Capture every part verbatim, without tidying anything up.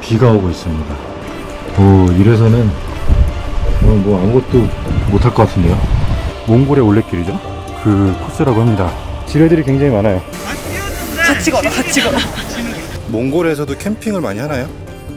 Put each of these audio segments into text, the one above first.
비가 오고 있습니다. 오, 이래서는 어, 뭐 아무것도 못할 것 같은데요. 몽골의 올레길이죠. 그 코스라고 합니다. 지뢰들이 굉장히 많아요. 같이 걸어, 같이 걸어. 몽골에서도 캠핑을 많이 하나요?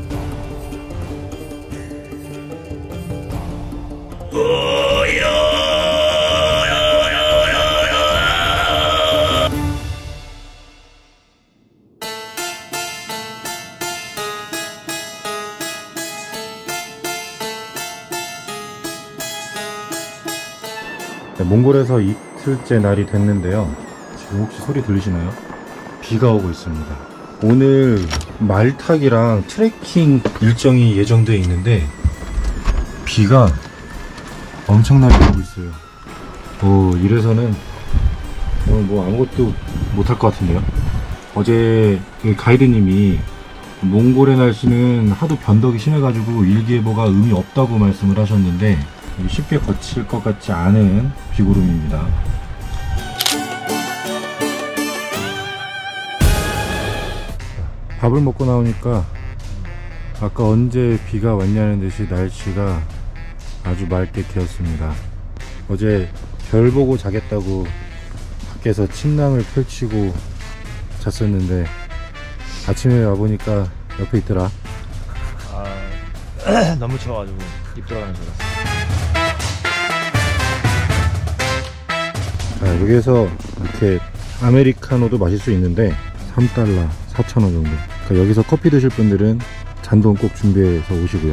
네, 몽골에서 이틀째 날이 됐는데요. 지금 혹시 소리 들리시나요? 비가 오고 있습니다. 오늘 말타기랑 트레킹 일정이 예정되어 있는데 비가 엄청나게 오고 있어요. 오, 이래서는 오늘 뭐 아무것도 못할 것 같은데요. 어제 가이드님이 몽골의 날씨는 하도 변덕이 심해가지고 일기예보가 의미 없다고 말씀을 하셨는데 쉽게 거칠 것 같지 않은 비구름입니다. 밥을 먹고 나오니까 아까 언제 비가 왔냐는 듯이 날씨가 아주 맑게 되었습니다. 어제 별 보고 자겠다고 밖에서 침낭을 펼치고 잤었는데 아침에 와보니까 옆에 있더라. 아, 너무 추워가지고 입 들어가는 줄 알았어. 자, 여기에서 이렇게 아메리카노도 마실 수 있는데 삼 달러 사천 원 정도. 그러니까 여기서 커피 드실 분들은 잔돈 꼭 준비해서 오시고요.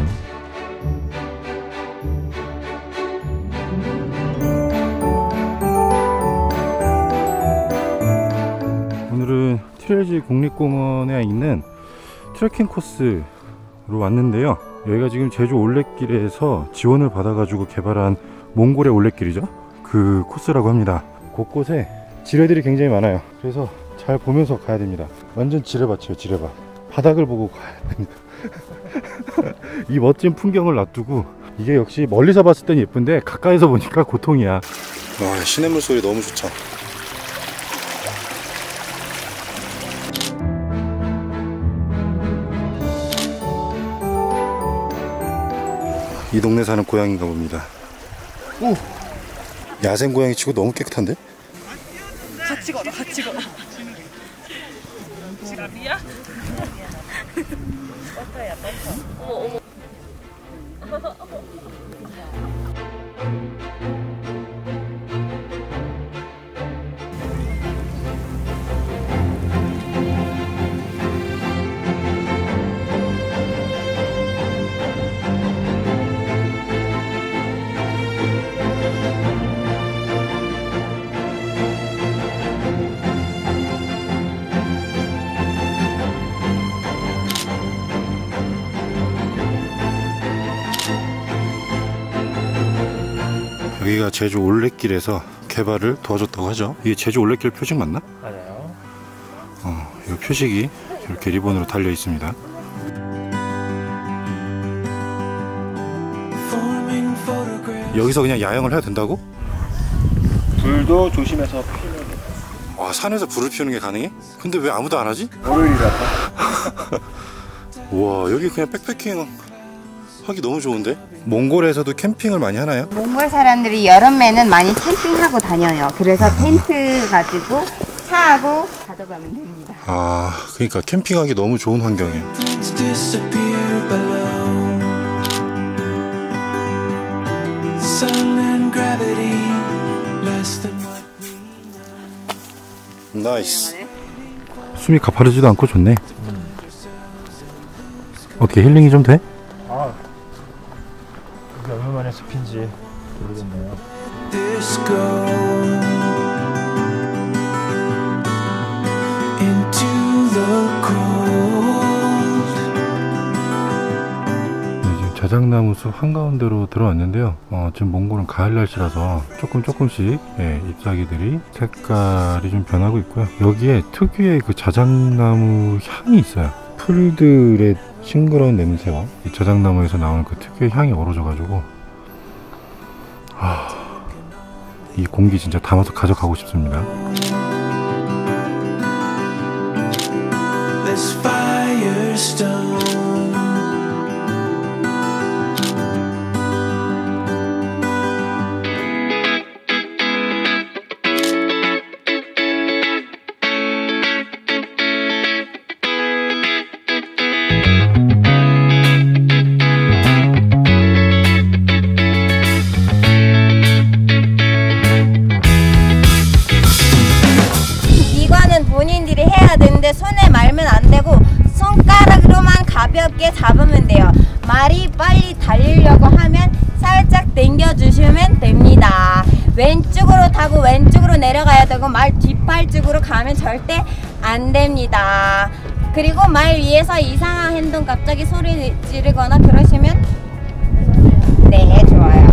오늘은 티레지 국립공원에 있는 트레킹 코스로 왔는데요. 여기가 지금 제주 올레길에서 지원을 받아가지고 개발한 몽골의 올레길이죠. 그 코스라고 합니다. 곳곳에 지뢰들이 굉장히 많아요. 그래서 잘 보면서 가야 됩니다. 완전 지뢰밭이에요. 지뢰밭. 바닥을 보고 가야 됩니다. 이 멋진 풍경을 놔두고 이게 역시 멀리서 봤을 땐 예쁜데 가까이서 보니까 고통이야. 와, 시냇물 소리 너무 좋죠. 이 동네 사는 고양이인가 봅니다. 오! 야생 고양이 치고 너무 깨끗한데? 같이 걸어, 같이 걸어. 지갑이야? 버터야, 버터. 어머, 어머. 여기가 제주 올레길에서 개발을 도와줬다고 하죠. 이게 제주 올레길 표식 맞나? 맞아요. 어, 이 표식이 이렇게 리본으로 달려 있습니다. 여기서 그냥 야영을 해야 된다고? 불도 조심해서 피우는. 와, 산에서 불을 피우는 게 가능해? 근데 왜 아무도 안 하지? 월요일이라서. 우와, 여기 그냥 백패킹 하기 너무 좋은데? 몽골에서도 캠핑을 많이 하나요? 몽골 사람들이 여름에는 많이 캠핑하고 다녀요. 그래서 텐트 가지고 차하고 가져가면 됩니다. 아, 그러니까 캠핑하기 너무 좋은 환경이에요. 나이스. 숨이 가파르지도 않고 좋네. 어떻게 힐링이 좀 돼? 아, 이게 얼마만에 숲인지 모르겠네요. 자작나무 숲 한가운데로 들어왔는데요. 어, 지금 몽골은 가을 날씨라서 조금 조금씩 예, 잎사귀들이 색깔이 좀 변하고 있고요. 여기에 특유의 그 자작나무 향이 있어요. 풀들의 싱그러운 냄새와 이 자작나무에서 나오는 그 특유의 향이 어우러져 가지고 아, 이 공기 진짜 담아서 가져가고 싶습니다. This firestone 가볍게 잡으면 돼요. 말이 빨리 달리려고 하면 살짝 당겨주시면 됩니다. 왼쪽으로 타고 왼쪽으로 내려가야 되고 말 뒷팔쪽으로 가면 절대 안 됩니다. 그리고 말 위에서 이상한 행동 갑자기 소리 지르거나 그러시면 네, 좋아요.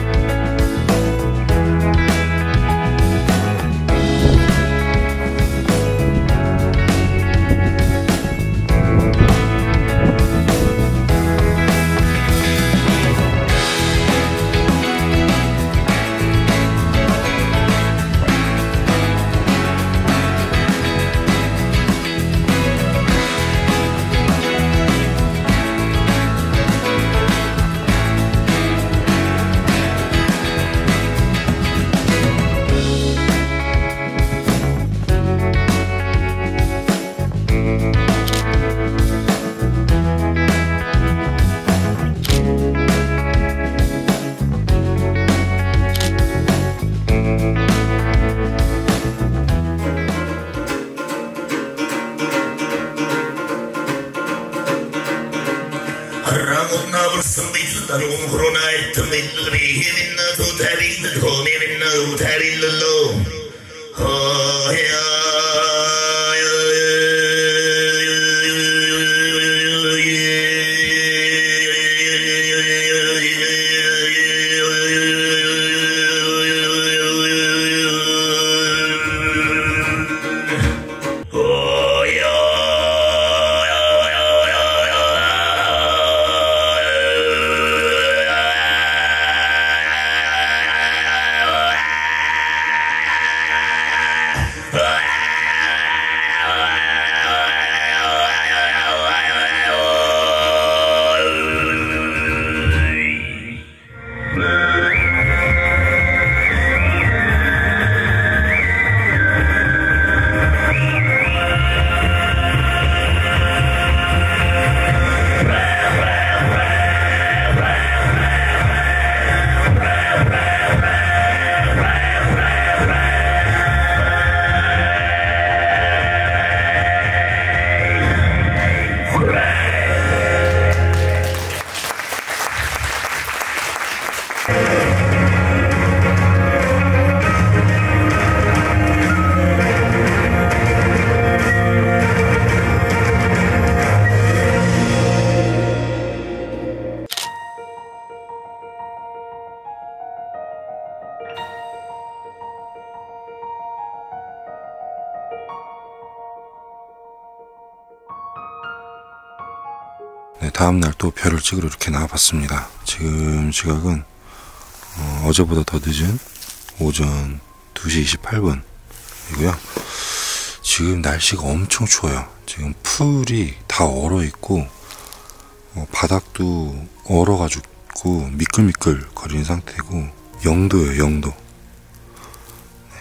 네, 다음날 또 별을 찍으러 이렇게 나와봤습니다. 지금 시각은 어, 어제보다 더 늦은 오전 두 시 이십팔 분이고요. 지금 날씨가 엄청 추워요. 지금 풀이 다 얼어있고 어, 바닥도 얼어가지고 미끌미끌 거리는 상태고 영도예요. 영도. 네.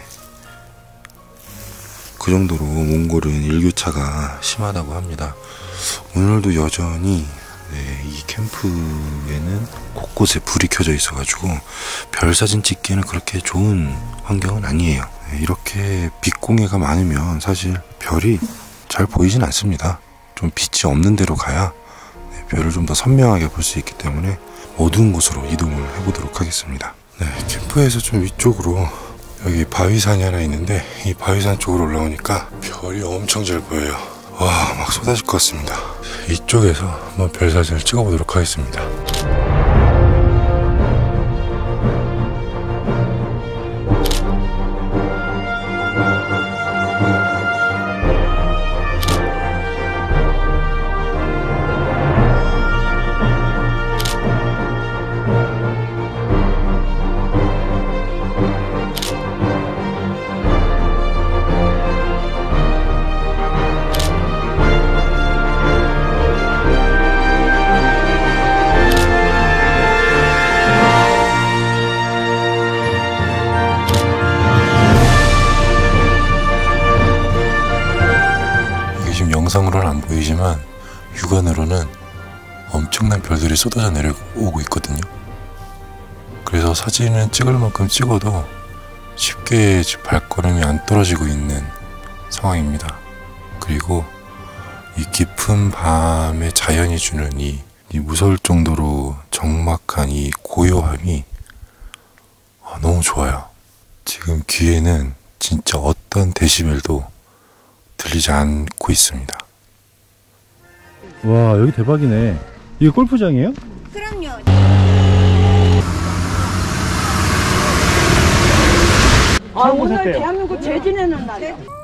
그 정도로 몽골은 일교차가 심하다고 합니다. 오늘도 여전히 네, 이 캠프에는 곳곳에 불이 켜져 있어가지고 별 사진 찍기에는 그렇게 좋은 환경은 아니에요. 네, 이렇게 빛공해가 많으면 사실 별이 잘 보이진 않습니다. 좀 빛이 없는 데로 가야 네, 별을 좀 더 선명하게 볼 수 있기 때문에 어두운 곳으로 이동을 해보도록 하겠습니다. 네, 캠프에서 좀 위쪽으로 여기 바위산이 하나 있는데 이 바위산 쪽으로 올라오니까 별이 엄청 잘 보여요. 와, 막 쏟아질 것 같습니다. 이쪽에서 한번 별 사진을 찍어보도록 하겠습니다. 영상으로는 안 보이지만 육안으로는 엄청난 별들이 쏟아져 내려오고 있거든요. 그래서 사진은 찍을 만큼 찍어도 쉽게 발걸음이 안 떨어지고 있는 상황입니다. 그리고 이 깊은 밤에 자연이 주는 이, 이 무서울 정도로 적막한 이 고요함이 아, 너무 좋아요. 지금 귀에는 진짜 어떤 데시벨도 들리지 않고 있습니다. 와, 여기 대박이네. 이게 골프장이에요? 그럼요. 아, 오늘 대한민국 재지내는 날이야.